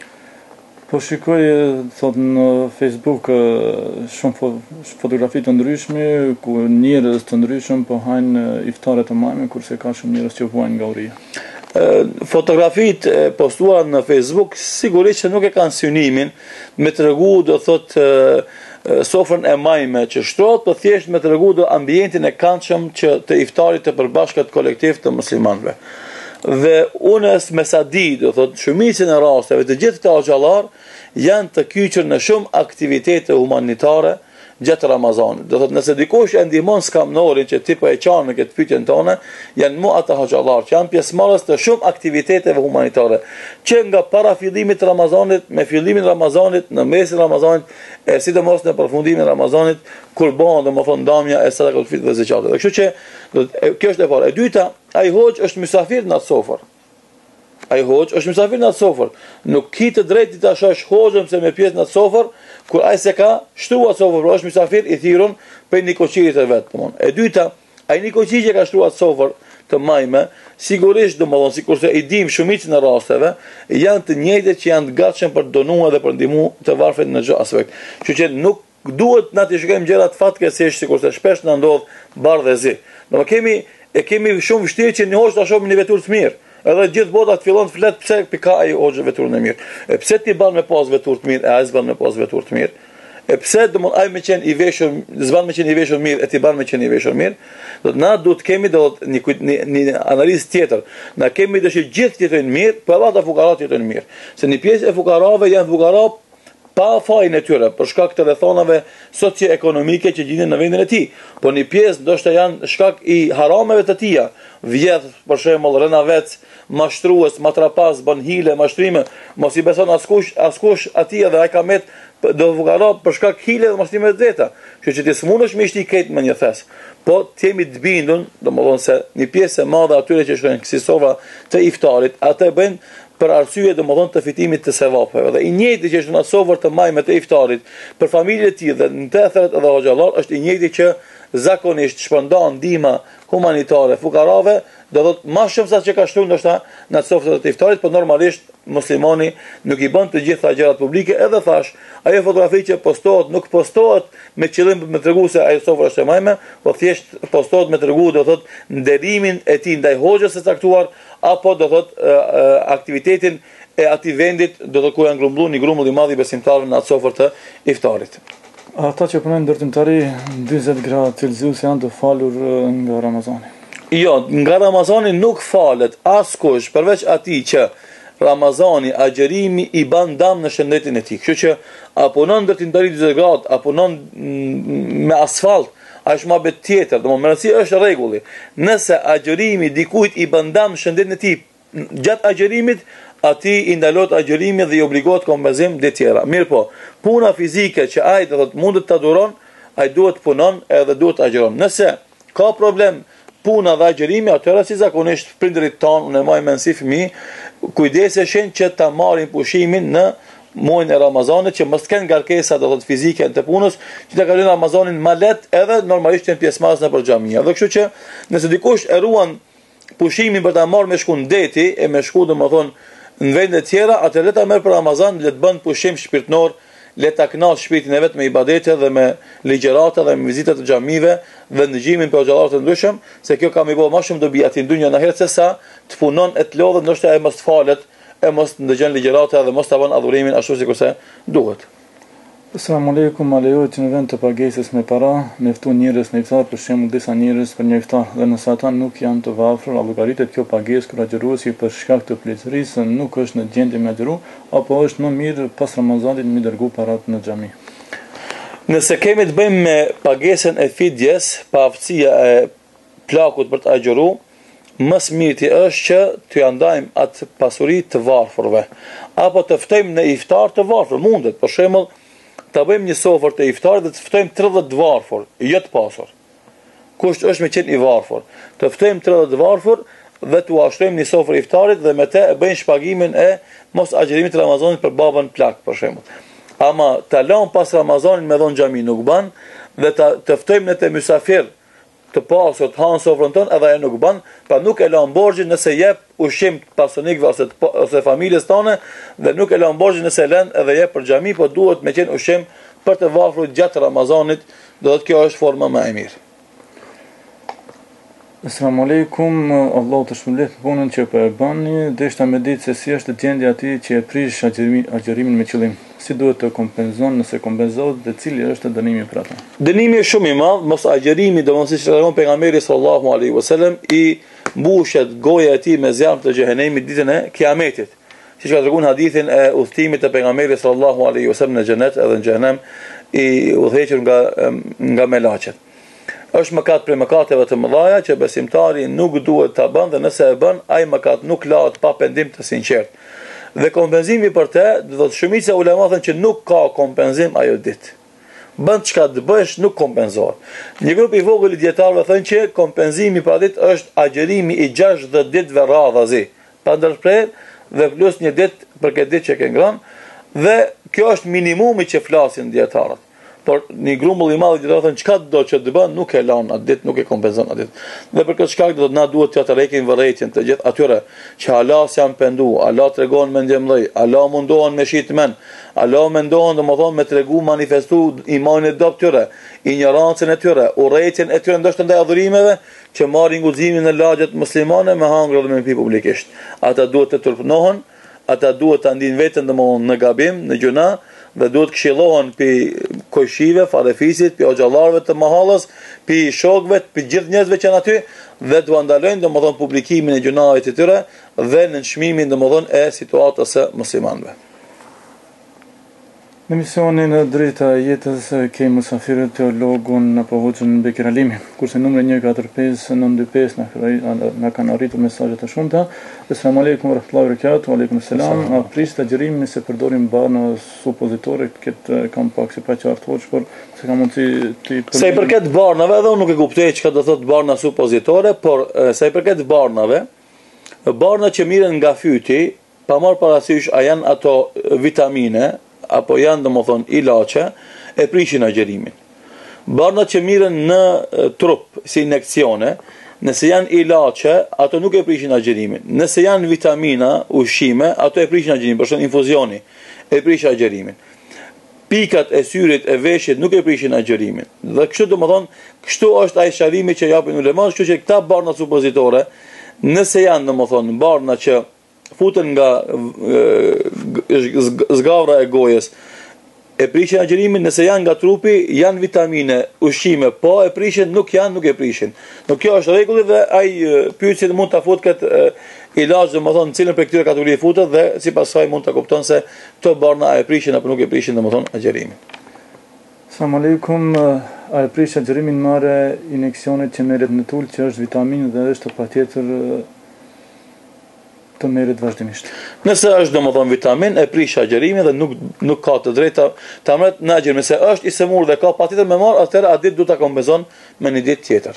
Po shikoj, thot në Facebook, shumë fotografi të ndryshme, ku njerëz të ndryshëm po hajnë iftare të majme, kurse ka shumë njerëz që vuajnë nga uria. Fotografit postuar në Facebook sigurisht që nuk e kanë synimin me tregu, do thot, sofrën e majme që shtrohet, po thjesht me tregu do ambientin e këndshëm që të iftarit të përbashkët kolektiv të muslimanëve. Dhe unë me sa di, do thot, shumicën e rasteve të gjithë këta xhallar janë të kyçur në shumë aktivitete humanitare gjatë Ramazanit. Do thot, nëse dikush e ndihmon skamnorin që ti po e qanë në këtë pyetjen tonë, janë mu ata xhallar që janë pjesëmarrës të shumë aktiviteteve humanitare, që nga para fillimit të Ramazanit, me fillimin e Ramazanit, në mesin e Ramazanit, e sidomos në përfundimin e Ramazanit, kur bëhen domethënë ndamja e sadakatul fitr dhe zakatit. Kështu që do, kjo është e para. E dyta, ai hoxh është mysafir në atë sofër. Ai hoxh është mysafir në atë sofër. Nuk ki të drejtë ta shosh hoxhën se me pjesë në atë sofër, kur ai se ka shtruar sofër, është mysafir i thirrun për nikoqirit e vet, domthon. E dyta, ai nikoqi që ka shtruar sofër të majme, sigurisht domthon sikurse i dim shumicën e rasteve, janë të njëjtat që janë të gatshëm për donuar dhe për ndihmu të varfrit në çdo aspekt. Kështu që nuk duhet na të shikojmë gjërat fatkeqësisht sikurse shpesh na ndodh bardhëzi. Do kemi e kemi shumë vështirë që një hoxh ta shohim në vetur të mirë. Edhe gjithë bota të fillon të flet pse pika ai hoxh veturën e mirë. E pse ti bën me pas vetur të mirë, e ai s'bën me pas vetur të mirë. E pse do mund ai me qenë i veshur, zban me qenë i veshur mirë, e ti ban me qenë i veshur mirë, do të na duhet të kemi do të një, një, një analizë tjetër. Na kemi dëshirë gjithë të jetojnë mirë, po edhe ata fukarat jetojnë mirë. Se një pjesë e fukarave janë fukara pa fajin e tyre, për shkak të rrethonave socio-ekonomike që gjenden në vendin e tij. Po një pjesë ndoshta janë shkak i harameve të tija, vjedh për shembull rënavec, mashtrues, matrapas, bën hile, mashtrime, mos i beson askush, askush atij dhe ai ka met do fukara për shkak hile dhe mashtrime të veta. Kështu që ti smunësh me ishti këtë me një thes. Po të jemi të bindun, domethënë se një pjesë e madhe atyre që shkojnë kësisova të iftarit, ata bëjnë për arsye domethënë të fitimit të sevapeve. Dhe i njëjti që është në sofër të majme të iftarit për familjet e tij dhe në të thret edhe hoxhallar është i njëjti që zakonisht shpërndan ndihma humanitare fukarave, do thotë më shumë sa që ka shtuar ndoshta në sofrat të iftarit, por normalisht muslimani nuk i bën të gjitha gjërat publike, edhe thash, ajo fotografi që postohet nuk postohet me qëllim me tregu se ajo sofra është e majme, po thjesht postohet me tregu do thotë nderimin e tij ndaj hoxhës së caktuar, apo do thotë aktivitetin e atij vendit do të ku janë grumbulluar një grumbull i madh i besimtarëve në atë sofër të iftarit. Ata që punojnë ndërtimtari dyzet gradë Celsius janë të falur nga Ramazani. Jo, nga Ramazani nuk falet askush përveç atij që Ramazani, agjerimi i ban dam në shëndetin e tij. Kështu që apo punon ndërtimtari dyzet gradë, apo punon me asfalt, është më bet tjetër, domethënë rëndësia është rregulli. Nëse agjerimi dikujt i bën dam shëndetin e tij gjatë agjerimit, ati i ndalot agjerimi dhe i obligohet kompenzim dhe tjera. Mirë po, puna fizike që ai do thotë mundet ta duron, ai duhet punon edhe duhet agjeron. Nëse ka problem puna dhe agjerimi, atëherë si zakonisht prindërit tanë, unë e maj me nësi fëmijë, kujdeseshin që ta marrin pushimin në muajin e Ramazanit, që mos kenë ngarkesa do thotë fizike të punës, që ta kalojnë Ramazanin më lehtë edhe normalisht janë pjesëmarrës nëpër xhamia. Dhe kështu që nëse dikush e ruan pushimin për ta marrë me shku në deti e me shku domethënë në vende të tjera, atë le ta merr për Ramazan, le të bën pushim shpirtënor, le ta kënaq shpirtin e vet me ibadete dhe me ligjërata dhe me vizita të xhamive dhe ndëgjimin për xhallar të ndryshëm, se kjo ka më bëu më shumë dobi aty në dynjë në herë se sa të punon e të lodhet, ndoshta e mos falet, e mos ndëgjon ligjërata dhe mos ta bën adhurimin ashtu sikurse duhet. Selamun alejkum, a lejohet që në vend të pagesës me para, me ftu njerëz në iftar, për shembull disa njerëz për një iftar, dhe nëse ata nuk janë të varfër, a llogaritet kjo pagesë kur agjëruesi për shkak të pleqërisë nuk është në gjendje me agjëru, apo është më mirë pas Ramazanit mi dërgu parat në xhami? Nëse kemi të bëjmë me pagesën e fidjes, pa aftësia e plakut për të agjëru, më së miri është që të ja ndajmë atë pasuri të varfërve, apo të ftojmë në iftar të varfër, mundet, për shembull ta bëjmë një sofër të iftarit dhe të ftojmë tridhjetë varfër, jo të pasur. Kusht është me qenë i varfër. Të ftojmë tridhjetë varfër dhe t'u ashtrojmë një sofër iftarit dhe me të bëjmë shpagimin e mos agjerimit të Ramazanit për babën plak, për shembull. Ama ta lëm pas Ramazanit me dhon xhami nuk ban dhe ta të ftojmë në të mysafir të pasur të hanë sofrën tonë edhe e nuk ban, pra nuk e lan borxhin nëse jep ushqim pasonikëve ose ose familjes tone dhe nuk e lan borxhin nëse lën edhe jep për xhami, po duhet me qenë ushqim për të varfër gjatë Ramazanit, do të kjo është forma më e mirë. Selamun alejkum, Allahu të shpëlbet punën që po e bëni, deshta me ditë se si është gjendja atij që e prish agjerimin, agjerimin me qëllim. Si duhet të kompenzon nëse kompenzohet dhe cili është dënimi për ata? Dënimi është shumë i madh, mos agjerimi, domosdoshmë siç tregon pejgamberi sallallahu alaihi wasallam, i mbushet goja e tij me zjarm të xhehenemit ditën e Kiametit. Siç ka treguar hadithin e udhëtimit të pejgamberit sallallahu alaihi wasallam në xhenet edhe në xhenem, i udhëhequr nga nga melaçet. Është mëkat për mëkateve të mëdha që besimtari nuk duhet ta bën dhe nëse e bën, ai mëkat nuk lahet pa pendim të sinqert. Dhe kompenzimi për të, do të shumica ulema thënë që nuk ka kompenzim ajo ditë. Bën çka të bësh nuk kompenzohet. Një grup i vogël i dietarëve thënë që kompenzimi për ditë është agjerimi i gjashtëdhjetë ditëve radhazi, pa ndërprerje dhe plus një ditë për këtë ditë që ke ngrënë, dhe kjo është minimumi që flasin dietarët. Por një grumbull i madh i dietarëve thënë çka do që të bën nuk e lan atë ditë, nuk e kompenzon atë ditë. Dhe për këtë shkak do të na duhet të tërheqim vërejtjen të gjithë atyre që Allah s'janë pendu, Allah tregon me ndjemllëj, Allah mundohen me shitmen, Allah mendohen domethënë me tregu manifestu imanin e dobët tyre, ignorancën e tyre, urrëtitjen e tyre ndoshta ndaj adhurimeve që marrin guximin në lagjet muslimane me hangër dhe me pi publikisht. Ata duhet të turpnohen ata duhet ta ndinë veten domthonë në gabim, në gjuna, dhe duhet këshillohen për kojshive, farefisit, për xhallarëve të mahallës, për shokëve, për gjithë njerëzve që janë aty, dhe duhet ndalojnë domethënë publikimin e gjunave të tyre dhe në çmimin domethënë e situatës së muslimanëve. Në misionin e drejta e jetës kemi mysafirët teologun apo hoxhën Bekir Halimi, kurse numri një katër pesë nëntë dy pesë na na kanë arritur mesazhe të shumta. Selam aleikum wa rahmatullahi wa barakatuh. Aleikum selam. A prish të gjërimin se përdorim barna supozitore, këtë kam pak si pa qartë hoxh, por se kam mundsi ti Sa i përket barnave, edhe unë nuk e kuptoj çka do thotë barna supozitore, por sa i përket barnave, barna që mirën nga fyti, pa marr parasysh a janë ato vitamine apo janë domethënë ilaçe, e prishin agjerimin. Barnat që mirën në trup si injekcione, nëse janë ilaçe, ato nuk e prishin agjerimin. Nëse janë vitamina, ushqime, ato e prishin agjerimin, për shembull infuzioni e prish agjerimin. Pikat e syrit e veshit nuk e prishin agjerimin. Dhe kështu domethënë, kështu është ai sharrimi që japin ulemat, kështu që këta barna supozitore, nëse janë domethënë barna që futen nga zgavra e gojës, e prishin agjerimin, nëse janë nga trupi, janë vitamine, ushqime, po e prishin, nuk janë, nuk e prishin. Nuk kjo është rregulli dhe ai pyetësi mund ta futë këtë ilaç, domethënë cilën për këtyre kategori futet dhe sipas saj mund ta kupton se këto barna e prishin apo nuk e prishin domethënë agjerimin. Selam aleikum, a e prish agjerimin marrë injeksionet që merret në tul që është vitaminë dhe është patjetër të merret vazhdimisht. Nëse është domethënë vitamin, e prish agjerimin dhe nuk nuk ka të drejtë ta merret në agjerim. Nëse është i semur dhe ka patjetër me marr, atëherë atë ditë duhet ta kompenzon me një ditë tjetër.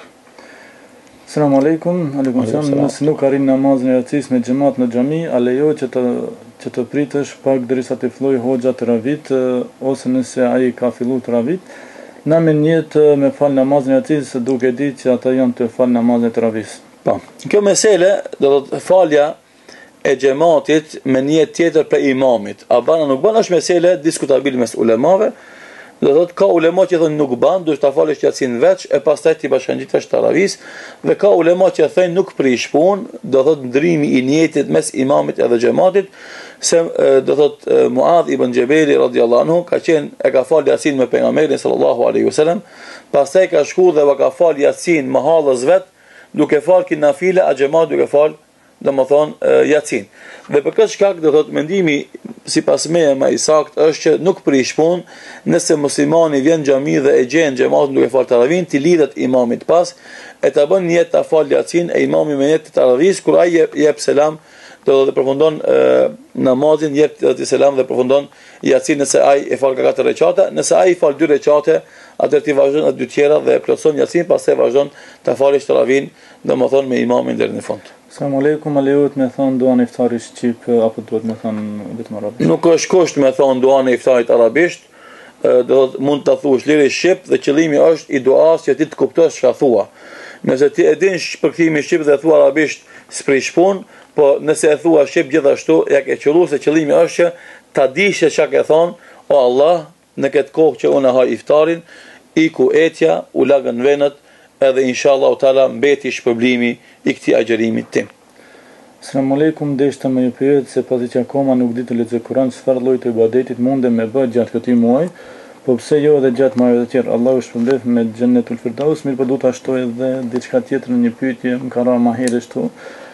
Selam aleikum, aleikum selam. Nëse nuk arrin namazin e yatsis me xhamat në xhami, a lejohet që të që të pritësh pak derisa të fillojë hoxha teravit ose nëse ai ka filluar teravit, na me niyet me fal namazin e yatsis duke ditë që ata janë të fal namazin e teravis. Po. Kjo mesele do të falja e xhamatit me një tjetër për imamit. A bana nuk bana është mesele diskutabile mes ulemave. Do thotë ka ulema që thonë nuk ban, duhet ta falësh yatsin veç e pastaj ti bashkangjitesh taravis, dhe ka ulema që thonë nuk prish punë, do thotë ndrimi i niyetit mes imamit edhe xhamatit, se do thotë Muadh ibn Jabali radhiyallahu anhu ka qenë e ka falë yatsin me pejgamberin sallallahu alaihi wasallam, pastaj ka shkuar dhe ka falë yatsin me hallës vet, duke falë kin nafile, a xhamati duke falë domethënë yatsin. Dhe për këtë shkak do thotë mendimi sipas meje më i saktë është që nuk prish punë, nëse muslimani vjen në xhami dhe e gjen xhamatin duke fal taravin, ti lidhet imamit pas, e ta bën niyet ta fal yatsin e imami me niyet taravis, kur ai jep selam, do të përfundon namazin, jep të selam dhe përfundon yatsin nëse ai e fal katër rekate, nëse ai fal dy rekate, atëherë ti vazhdon atë dy tjera dhe plotson yatsin, pastaj vazhdon ta falësh taravin, domethënë me imamin deri në fund. Selam aleikum, a lejohet me thon duan iftari shqip apo duhet me thon vetëm arabisht? Nuk është kusht me thon duan e iftarit arabisht, do mund ta thuash liri shqip dhe qëllimi është i duas që ti të kuptosh çka thua. Nëse ti e din shpërkthimin shqip dhe thua arabisht, s'prish punë, po nëse e thua shqip gjithashtu, ja ke qelluar se qëllimi është që ta dish se çka ke thon, o Allah, në këtë kohë që unë haj iftarin, iku etja, u lagën venët, edhe inshallah taala mbeti shpërblimi i këtij agjerimit tim. Selam aleikum, deshta më ju pyet se pasi që akoma nuk di të lexoj Kur'an, çfarë lloj të ibadetit mundem me bë gjatë këtij muaji, po pse jo edhe gjatë muajve të tjerë. Allahu shpëlbef me xhennetul firdaus, mirë po duhet ta shtoj edhe diçka tjetër në një pyetje, më ka rënë më herë këtu.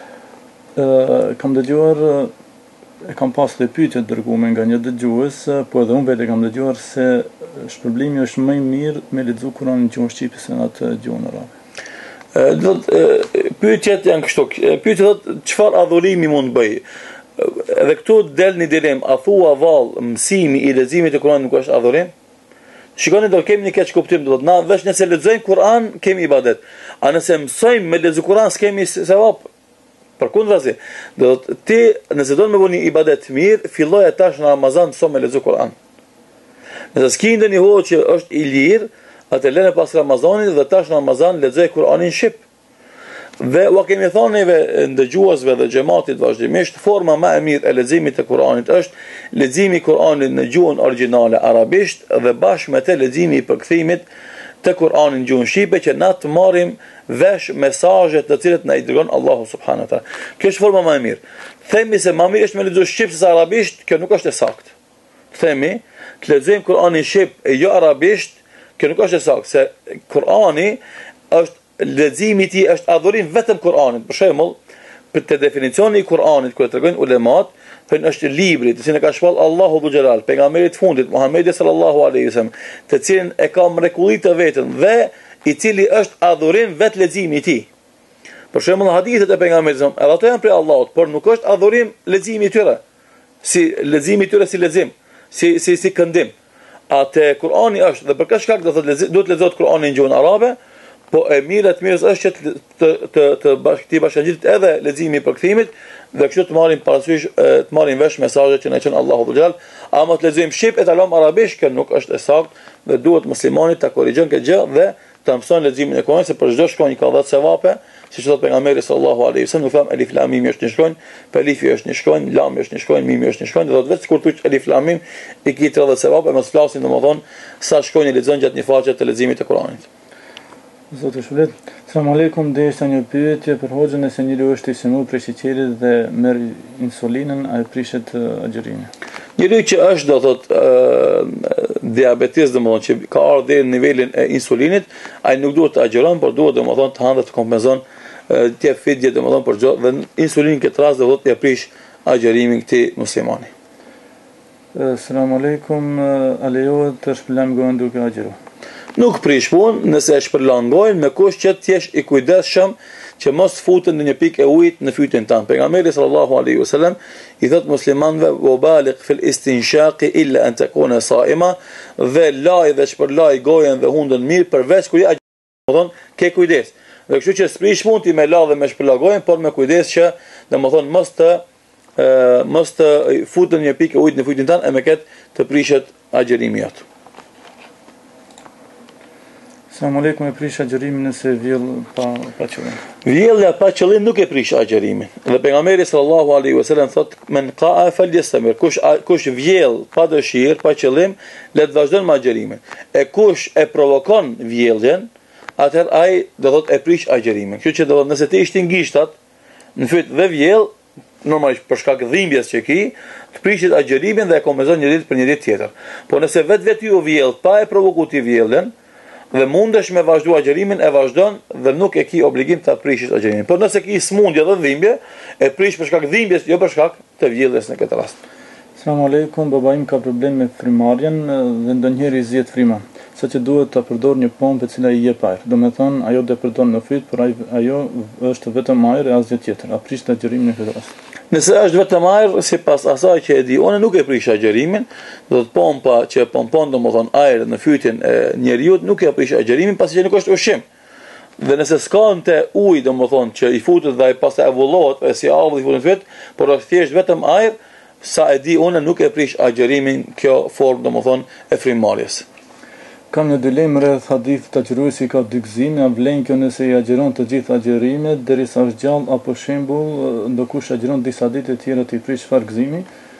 Ë kam dëgjuar e kam pas dhe pyetje dërguar nga një dëgjues, po edhe unë vetë kam dëgjuar se shpërblimi është më i mirë me lexu Kur'anin në gjuhën shqipe se në atë gjuhën arabe. Do të pyetjet janë kështu. Pyetja thotë çfarë adhurimi mund bëj. Edhe këtu del një dilem, a thua vallë mësimi i leximit të Kur'anit nuk është adhurim? Shikoni, do kemi një keq kuptim, do të na vesh nëse lexojmë Kur'an kemi ibadet. A nëse mësojmë me lexu Kur'an s'kemi sevap? Përkundrazi, do të ti nëse do të më bëni ibadet mirë, filloj tash në Ramazan mëso me lexu Kur'an. Nëse s'ki ndonjë hoqë që është i lirë, atë lene pas Ramazanit dhe tash në Ramazan lexoj Kur'anin shqip. Dhe u kemi thonë neve ndëgjuesve dhe xhamatit vazhdimisht, forma më e mirë e leximit të Kur'anit është leximi i Kur'anit në gjuhën origjinale arabisht dhe bashkë me të leximi i përkthimit të Kur'anit në gjuhën shqipe që na të marrim vesh mesazhet të cilët na i dërgon Allahu subhanahu wa taala. Kjo është forma më e mirë. themi se ma mirë është me lexuar shqip se arabisht, kjo nuk është e saktë. Themi, të lexojmë Kur'anin shqip e jo arabisht, kjo nuk është e saktë, se Kur'ani është leximi i tij është adhurim vetëm Kur'anit. Për shembull, për të definicioni i Kur'anit kur e tregojnë ulemat, thënë është libri të cilin e ka shpall Allahu Dhu Xhelal, pejgamberi i fundit Muhamedi sallallahu alaihi wasallam, të cilin e ka mrekullitë të vetën dhe i cili është adhurim vetë leximi i tij. Për shembull, hadithet e pejgamberit sallallahu alaihi wasallam, edhe ato janë prej Allahut, por nuk është adhurim leximi i tyre. Si leximi i tyre si lexim, si si si këndim. Atë Kur'ani është dhe për këtë shkak do thotë duhet lexohet Kur'ani në gjuhën arabe, po e mirë të mirës është që të të të bashkëti bashkangjitet edhe leximi i përkthimit dhe kështu të marrim parasysh të marrim vesh mesazhet që na thon Allahu Dhu Xhelal, ama të lexojmë shqip e ta lëm arabisht, që nuk është e saktë dhe duhet muslimani ta korrigjon këtë gjë dhe ta mëson leximin e Kuranit se për çdo shkronjë ka dhjetë sevape, siç thot pejgamberi sallallahu alaihi wasallam, nuk tham alif lam mim është një shkronjë, pe alifi është një shkronjë, lam është një shkronjë, mimi është një shkronjë, do të vetë kur thuaj alif lam mim i ke tridhjetë sevape, mos flasim domethën sa shkronjë lexon gjatë një faqe të leximit të Kuranit. Zotë shpëlet. Selam aleikum, dhe ishte një pyetje për hoxhën, se njëri është i sinur prej sheqerit dhe merr insulinën, a e prishet agjërimin? Njëri që është do thot diabetes, domethënë që ka ardhur deri në nivelin e insulinit, ai nuk duhet të agjeron, por duhet domethënë të hanë të kompenzon të jep fidje domethënë për gjë dhe insulini në këtë rast do thotë ja prish agjerimin këtij muslimani. Selam aleikum, a lejohet të shpëlam gojën duke agjëruar? Nuk prish punë nëse e shpërlan gojën me kusht që të jesh i kujdesshëm që mos futen në një pikë e ujit në fytyn tënd. Pejgamberi sallallahu alaihi wasallam i thot muslimanëve: "Wa baligh fil istinshaq illa an takuna sa'ima", dhe laj dhe shpërlaj gojën dhe hundën mirë përveç kur je domethën ke kujdes. Dhe kështu që s'prish punë ti me la dhe me shpërla gojën, por me kujdes që domethën mos të ë mos të futen në një pikë e ujit në fytyn tënd e me këtë të prishet agjerimi jot. Selam aleikum, e prish agjerimin nëse vjell pa pa qëllim. Vjellja pa qëllim nuk e prish agjerimin. Dhe pejgamberi sallallahu alaihi wasallam thot: "Men qa'a falyastamir", kush kush vjell pa dëshirë, pa qëllim, le të vazhdon me agjerimin. E kush e provokon vjelljen, atëherë ai do thot e prish agjerimin. Kështu që do thot nëse ti ishte ngishtat në fyt dhe vjell, normalisht për shkak dhimbjes që ki, të prishit agjerimin dhe e kompenzon një ditë për një ditë tjetër. Po nëse vetë vetë ju vjell pa e provokuar ti vjelljen, dhe mundesh me vazhdu agjerimin, e vazhdon dhe nuk e ki obligim të prishish agjerimin. Por nëse ki smundje dhe dhimbje, e prish për shkak dhimbjes, jo për shkak të vjelljes në këtë rast. Selam aleikum, baba im ka problem me frymarrjen dhe ndonjëherë i zihet fryma, saqë duhet ta përdor një pompë e cila i jep ajër. Domethënë ajo do përdor në fyt, por ajo është vetëm ajër e asgjë tjetër. A prish agjerimin në këtë rast? Nëse është vetëm ajër, sipas asaj që e di, unë nuk e prish agjerimin, do të pompa që pompon domethënë ajër në fytyn e njeriu nuk e prish agjerimin, pasi që nuk është ushqim. Dhe nëse s'kante ujë domethënë që i futet dhe ai pastaj avullohet, e si avull i futet në fyt, por është thjesht vetëm ajër, sa e di unë nuk e prish agjerimin kjo formë domethënë e frymarrjes. Kam një dilemë rreth hadith të agjëruesi ka dy gëzime, a vlen kjo nëse i agjeron të gjitha agjerimet derisa është gjallë, apo shembull ndokush agjeron disa ditë e tjera të i prish çfarë gëzimi?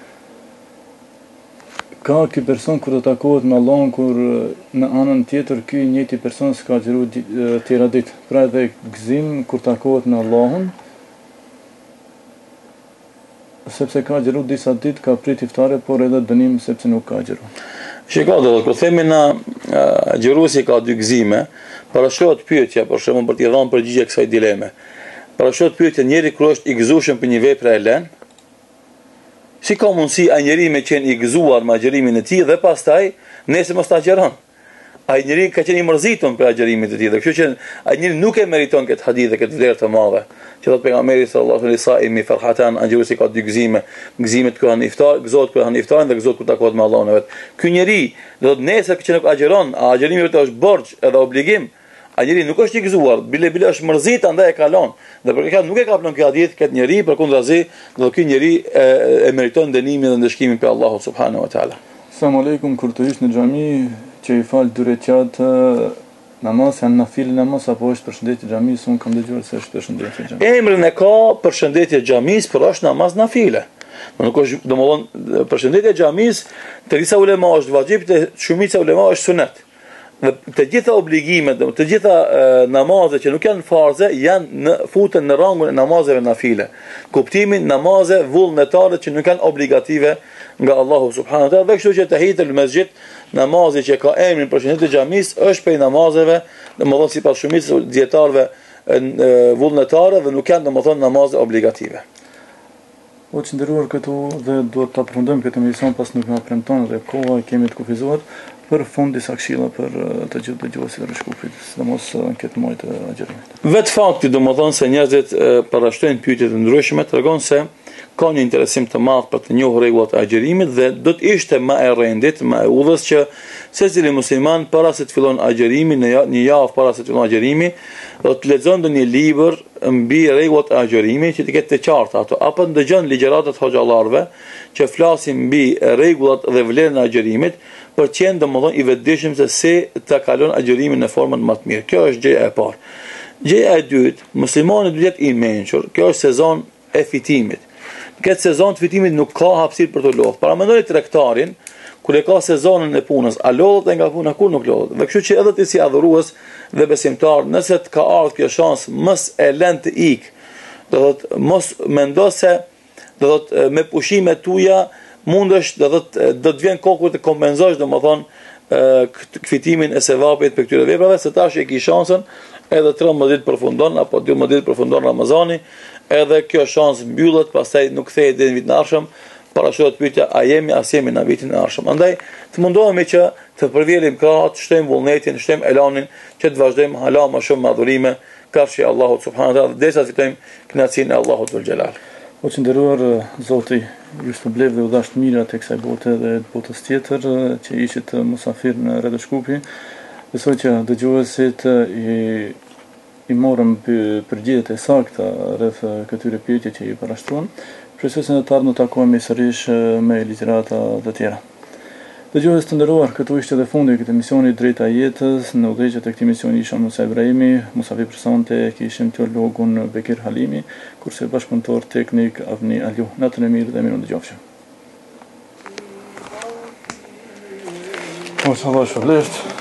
Ka ky person kur të takohet me Allahun, kur në anën tjetër ky njëjti person s'ka agjeruar tjera ditë. Pra edhe gëzim kur takohet me Allahun, sepse ka agjeruar disa ditë, ka prit iftare, por edhe dënim sepse nuk ka agjeruar. Shikoj, do të kur themi na agjëruesi ka dy gëzime, parashohet pyetja për shembull për t'i dhënë përgjigje kësaj dileme. Parashohet pyetja, njeri kur është i gëzuar për një vepër e lën, si ka mundësi ai njeri me qenë i gëzuar me agjerimin e tij dhe pastaj nëse mos ta agjeron? Ai njeri ka qenë i mërzitur për agjerimin e tij, dhe kështu që ai njeri nuk e meriton këtë hadith dhe këtë vlerë të madhe. Që thot pejgamberi sallallahu alaihi wasallam, "Mi farhatan", agjëruesi ka dy gëzime, gëzimet kur han iftar, gëzohet kur han iftarin dhe gëzohet kur takohet me Allahun e vet. Ky njeri, do të nëse që nuk agjeron, a agjerimi vetë është borxh edhe obligim, ai njeri nuk është i gëzuar, bile bile është mërzit andaj e kalon. Dhe për këtë nuk e ka pranuar këtë hadith këtë njeri, përkundrazi, do ky njeri e, e meriton dënimin dhe ndëshkimin për Allahun subhanahu wa taala. Selam aleikum, kur të hysh në xhami që i fal dy rekat namaz, janë nafile namaz apo është përshëndetje xhamisë? Unë kam dëgjuar se është përshëndetje xhamisë. Emrin e ka përshëndetje xhamisë, por është namaz nafile. Nuk është, domethënë, përshëndetje xhamisë te disa ulema është vajib, te shumica ulema është sunet. Dhe të gjitha obligimet, të gjitha uh, namazet që nuk janë farze, janë në, futen në rangun e namazeve nafile. Kuptimin namaze vullnetare që nuk janë obligative nga Allahu subhanahu wa taala. Dhe kështu që tahiyatul masjid, namazi që ka emrin për shëndet e xhamis, është prej namazeve, domethënë sipas shumicës dietarëve vullnetare dhe nuk janë domethënë namaze obligative. O që ndëruar këtu dhe duhet të aprofundojmë këtë emision pas nuk nga premton dhe koha kemi të kufizuar për fund disa këshilla për të gjithë dëgjuesit e Shkupit, sidomos në këtë muaj të agjerimit. Vetë fakti domethënë se njerëzit parashtrojnë pyetje të ndryshme tregon se ka një interesim të madh për të njohur rregullat e agjerimit dhe do të ishte më e rendit, më e udhës që secili musliman para se të fillon agjerimi, në një javë para se të fillon agjerimi, do të lexon një libër mbi rregullat e agjerimit që të ketë të qarta ato, apo ndëgjon ligjëratat hoxhallarëve që flasin mbi rregullat dhe vlerën e agjerimit, për të qenë domosdoshmë i vetëdijshëm se si ta kalon agjerimin në formën më të mirë. Kjo është gjëja e parë. Gjëja e dytë, muslimani duhet të jetë i mençur. Kjo është sezon e fitimit. Në këtë sezon të fitimit nuk ka hapësirë për të lodhur. Para mendoni tregtarin, kur e ka sezonën e punës, a lodhet nga puna, kur nuk lodhet. Dhe kështu që edhe ti si adhurues dhe besimtar, nëse të ka ardhur kjo shans, mos e lën të ik. Do thotë mos mendo se do thotë me pushimet tuaja mundesh do thotë do të vjen kohë të kompenzosh domethënë fitimin e sevapit për këtyre veprave, se tash e ke shansën edhe tridhjetë ditë përfundon apo dymbëdhjetë ditë përfundon Ramazani, edhe kjo shans mbyllet, pastaj nuk kthehet deri në vitin e ardhshëm, parashohet pyetja a jemi as jemi në vitin e ardhshëm. Andaj të mundohemi që të përvjellim krahat, shtojmë vullnetin, shtojmë elanin që të vazhdojmë hala më shumë me adhurime kafshi Allahut subhanahu wa taala, derisa të fitojmë kënaqësinë e Allahut dhul xhelal. O që nderuar Zoti ju shpërblev dhe u dhash të mira tek kësaj bote dhe botës tjetër që ishit musafir në Radio Shkupi. Besoj që dëgjuesit i i morëm përgjigjet e sakta rreth këtyre pyetjeve që i parashtruan. Shpresoj se në të ardhmen të takohemi sërish me ligjërata të tjera. Dëgjues të nderuar, këtu ishte edhe fundi i këtij emisioni Drejta e Jetës. Në udhëheqjet e këtij emisioni isha Musa Ibrahimi, musafir personte kishim teologun Bekir Halimi, kurse bashkëpunëtor teknik Avni Aliu. Natën e mirë dhe mirë ndëgjofshim. O, sa vash,